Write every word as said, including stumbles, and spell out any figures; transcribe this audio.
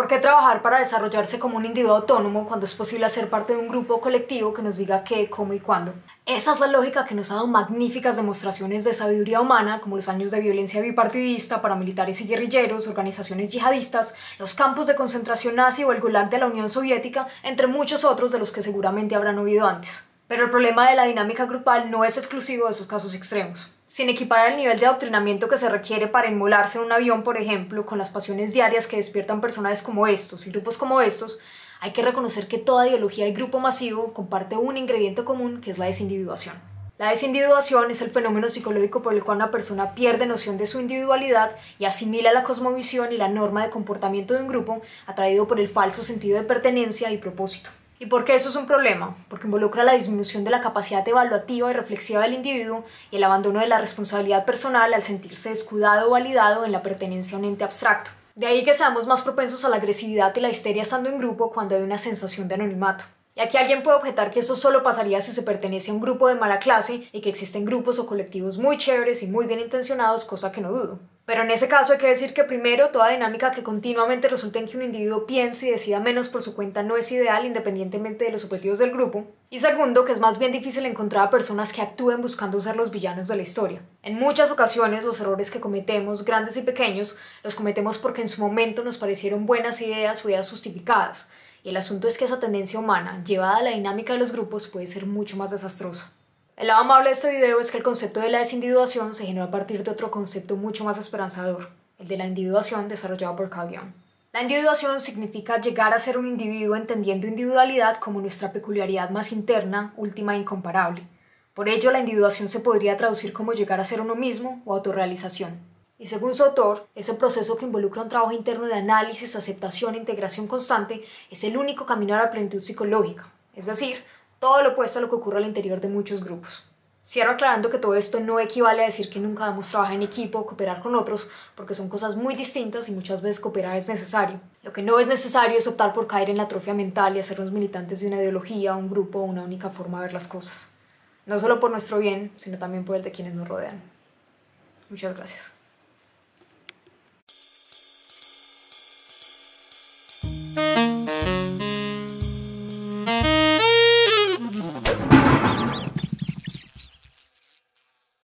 qué trabajar para desarrollarse como un individuo autónomo cuando es posible ser parte de un grupo o colectivo que nos diga qué, cómo y cuándo? Esa es la lógica que nos ha dado magníficas demostraciones de sabiduría humana, como los años de violencia bipartidista, paramilitares y guerrilleros, organizaciones yihadistas, los campos de concentración nazi o el Gulag de la Unión Soviética, entre muchos otros de los que seguramente habrán oído antes. Pero el problema de la dinámica grupal no es exclusivo de esos casos extremos. Sin equiparar el nivel de adoctrinamiento que se requiere para inmolarse en un avión, por ejemplo, con las pasiones diarias que despiertan personajes como estos y grupos como estos, hay que reconocer que toda ideología y grupo masivo comparte un ingrediente común, que es la desindividuación. La desindividuación es el fenómeno psicológico por el cual una persona pierde noción de su individualidad y asimila la cosmovisión y la norma de comportamiento de un grupo, atraído por el falso sentido de pertenencia y propósito. ¿Y por qué eso es un problema? Porque involucra la disminución de la capacidad evaluativa y reflexiva del individuo y el abandono de la responsabilidad personal al sentirse escudado o validado en la pertenencia a un ente abstracto. De ahí que seamos más propensos a la agresividad y la histeria estando en grupo cuando hay una sensación de anonimato. Y aquí alguien puede objetar que eso solo pasaría si se pertenece a un grupo de mala clase y que existen grupos o colectivos muy chéveres y muy bien intencionados, cosa que no dudo. Pero en ese caso hay que decir que primero, toda dinámica que continuamente resulte en que un individuo piense y decida menos por su cuenta no es ideal independientemente de los objetivos del grupo. Y segundo, que es más bien difícil encontrar a personas que actúen buscando ser los villanos de la historia. En muchas ocasiones los errores que cometemos, grandes y pequeños, los cometemos porque en su momento nos parecieron buenas ideas o ideas justificadas. Y el asunto es que esa tendencia humana, llevada a la dinámica de los grupos, puede ser mucho más desastrosa. El lado amable de este video es que el concepto de la desindividuación se generó a partir de otro concepto mucho más esperanzador, el de la individuación desarrollado por Carl Jung. La individuación significa llegar a ser un individuo entendiendo individualidad como nuestra peculiaridad más interna, última e incomparable. Por ello, la individuación se podría traducir como llegar a ser uno mismo o autorrealización. Y según su autor, ese proceso que involucra un trabajo interno de análisis, aceptación e integración constante es el único camino a la plenitud psicológica, es decir, todo lo opuesto a lo que ocurre al interior de muchos grupos. Cierro aclarando que todo esto no equivale a decir que nunca debemos trabajar en equipo o cooperar con otros, porque son cosas muy distintas y muchas veces cooperar es necesario. Lo que no es necesario es optar por caer en la atrofia mental y hacernos militantes de una ideología, un grupo o una única forma de ver las cosas. No solo por nuestro bien, sino también por el de quienes nos rodean. Muchas gracias.